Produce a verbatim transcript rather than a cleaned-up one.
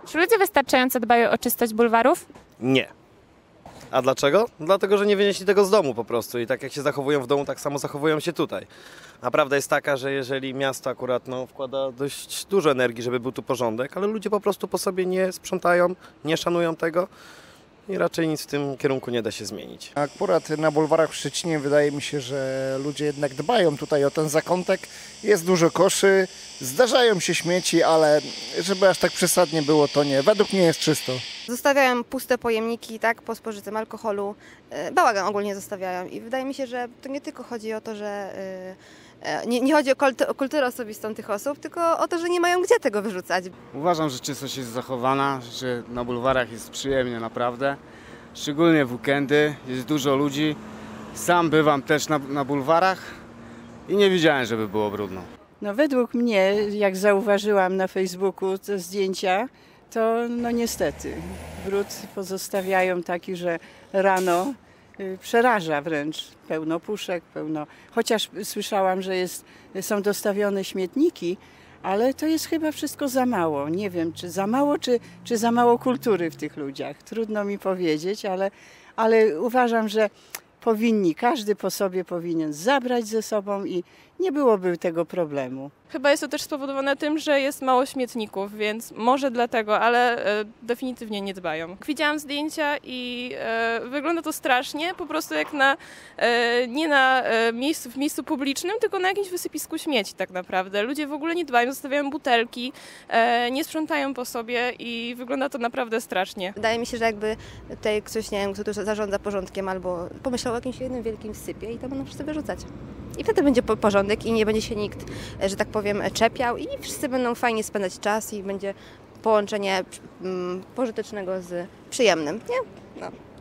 Czy ludzie wystarczająco dbają o czystość bulwarów? Nie. A dlaczego? Dlatego, że nie wynieśli tego z domu po prostu i tak jak się zachowują w domu, tak samo zachowują się tutaj. A prawda jest taka, że jeżeli miasto akurat no, wkłada dość dużo energii, żeby był tu porządek, ale ludzie po prostu po sobie nie sprzątają, nie szanują tego i raczej nic w tym kierunku nie da się zmienić. Akurat na bulwarach w Szczecinie wydaje mi się, że ludzie jednak dbają tutaj o ten zakątek. Jest dużo koszy, zdarzają się śmieci, ale żeby aż tak przesadnie było, to nie. Według mnie jest czysto. Zostawiają puste pojemniki, tak, po spożytym alkoholu. Bałagan ogólnie zostawiają i wydaje mi się, że to nie tylko chodzi o to, że nie, nie chodzi o, kulty, o kulturę osobistą tych osób, tylko o to, że nie mają gdzie tego wyrzucać. Uważam, że czystość jest zachowana, że na bulwarach jest przyjemnie naprawdę. Szczególnie w weekendy, jest dużo ludzi. Sam bywam też na, na bulwarach i nie widziałem, żeby było brudno. No według mnie, jak zauważyłam na Facebooku te zdjęcia, to no niestety brud pozostawiają taki, że rano y, przeraża wręcz. Pełno puszek, pełno... Chociaż słyszałam, że jest, są dostawione śmietniki, ale to jest chyba wszystko za mało. Nie wiem, czy za mało, czy, czy za mało kultury w tych ludziach. Trudno mi powiedzieć, ale, ale uważam, że powinni, każdy po sobie powinien zabrać ze sobą i nie byłoby tego problemu. Chyba jest to też spowodowane tym, że jest mało śmietników, więc może dlatego, ale e, definitywnie nie dbają. Widziałam zdjęcia i e, wygląda to strasznie, po prostu jak na, e, nie na e, miejscu, w miejscu publicznym, tylko na jakimś wysypisku śmieci tak naprawdę. Ludzie w ogóle nie dbają, zostawiają butelki, e, nie sprzątają po sobie i wygląda to naprawdę strasznie. Wydaje mi się, że jakby tutaj ktoś, nie wiem, kto tu zarządza porządkiem albo pomyślał o jakimś jednym wielkim sypie i tam będą wszyscy wyrzucać. I wtedy będzie porządek i nie będzie się nikt, że tak powiem, czepiał i wszyscy będą fajnie spędzać czas i będzie połączenie pożytecznego z przyjemnym, nie? No.